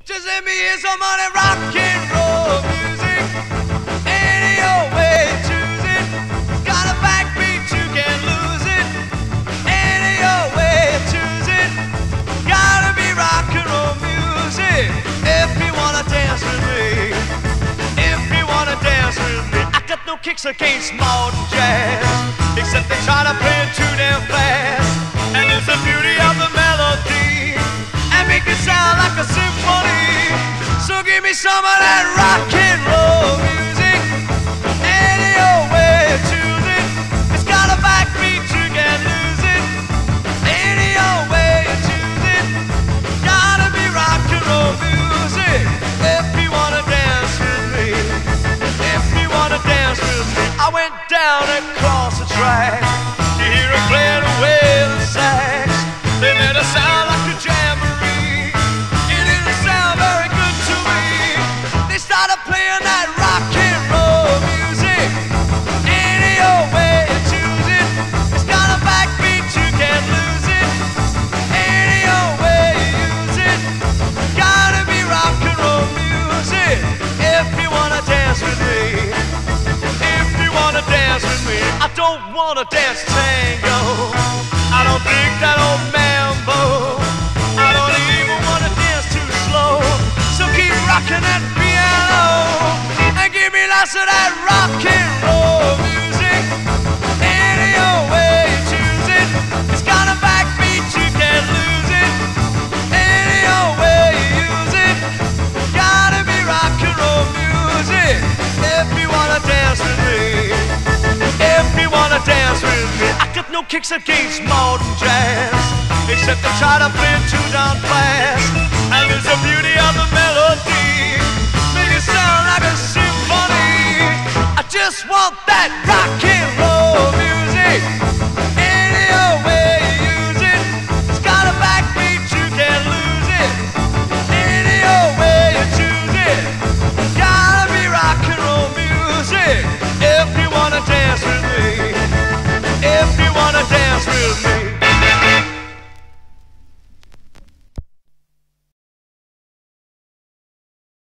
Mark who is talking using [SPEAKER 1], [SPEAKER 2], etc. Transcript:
[SPEAKER 1] Just let me hear some of that rock and roll music. Any old way you choose it. It's got a backbeat, you can't lose it. Any old way you choose it. Gotta be rock and roll music. If you wanna dance with me, if you wanna dance with me. I got no kicks against modern jazz, except they try to play it too damn fast. And it's the beauty of the melody, and make it sound like a symphony. So give me some of that rock and roll music. Any old way you choose it. It's got a backbeat, you can't lose it. Any old way you choose it. Gotta be rock and roll music. If you wanna dance with me, if you wanna dance with me. I went down across the track to hear a playing away the sax. They made a sound like a jamboree. It didn't sound very good to me. They started playing that rock and roll music. Any old way you choose it. It's got a backbeat, you can't lose it. Any old way you use it. Gotta be rock and roll music. If you wanna dance with me, if you wanna dance with me. I don't wanna dance tango. I don't think that old mambo. I don't even wanna dance too slow. So keep rocking that piano and give me lots of that rock and roll music. Any old way you choose it. It's got a backbeat, you can't lose it. Any old way you use it. Gotta be rock and roll music. If you wanna dance with me, if you wanna dance with me. I got no kicks against modern jazz, except to try to play it too darn fast.